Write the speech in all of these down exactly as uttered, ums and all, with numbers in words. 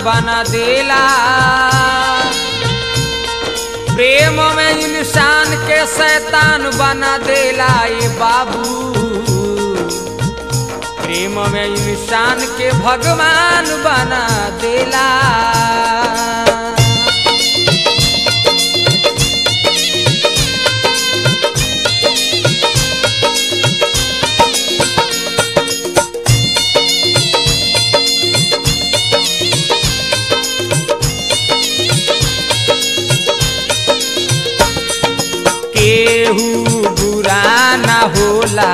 बना देला। प्रेम में इंसान के शैतान बना देला ये बाबू। प्रेम में इंसान के भगवान बना देला। केहू बुरा ना होला,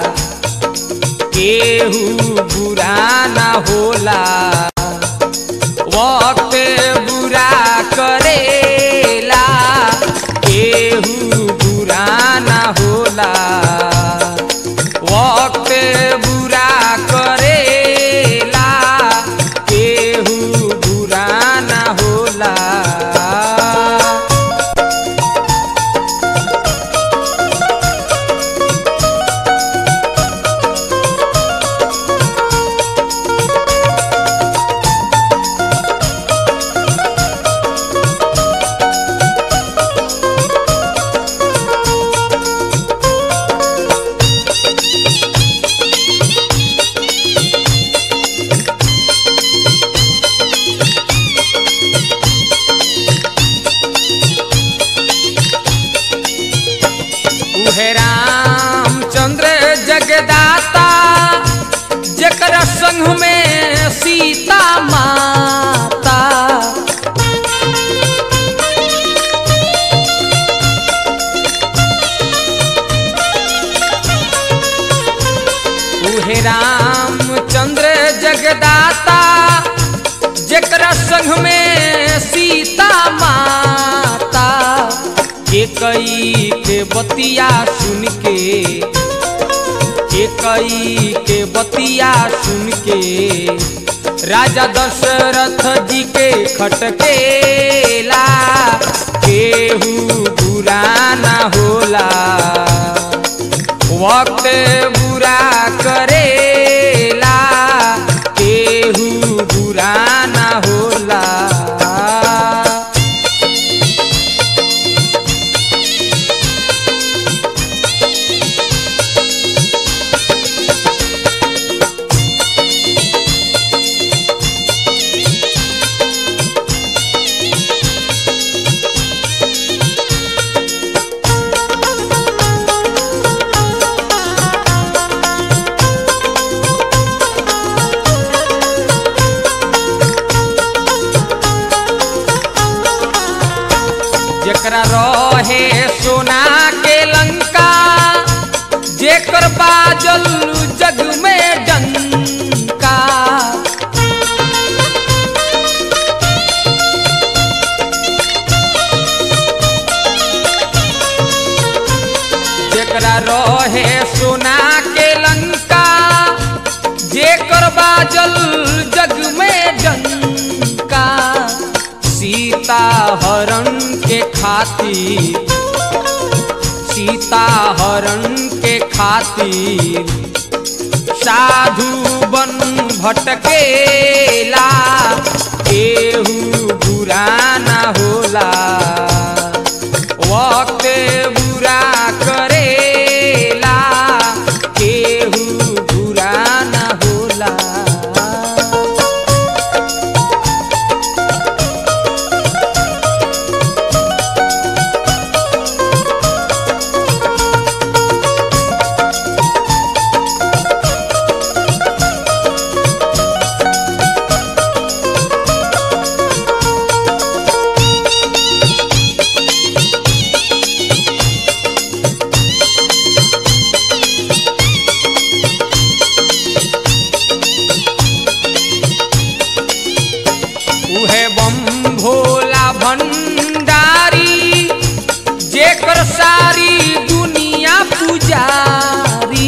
केहू बुरा ना होला, वक्त बुरा करेला। केहू बुरा ना होला, वक्त बुरा करेला। केहू बुरा ना होला। उहे रामचंद्र जगदाता जेकर संग में सीता माता। उहे रामचंद्र जगदाता जेकर संग में सीता माता। एकई के बतिया सुन के, एकई के बतिया सुन के राजा दशरथ जी के खटकेला। केहू बुरा ना होला, वक्त बुरा करेला। केहू बुरा ना होला। जेकरा रहे सोना के लंका, जेकर बाजल जग में डंका। जेकरा रहे सोना के लंका, जेकर बाजल जग में डंका। सीता हरण के खातिर, सीता हरण के खातिर साधु बन भटकेला। केहू बुरा ना होला, वक्त बुरा करेला। केहू बुरा ना होला। भोला भंडारी जेकर सारी दुनिया पुजारी।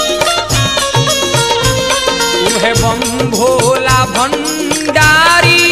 उहे बम भोला भंडारी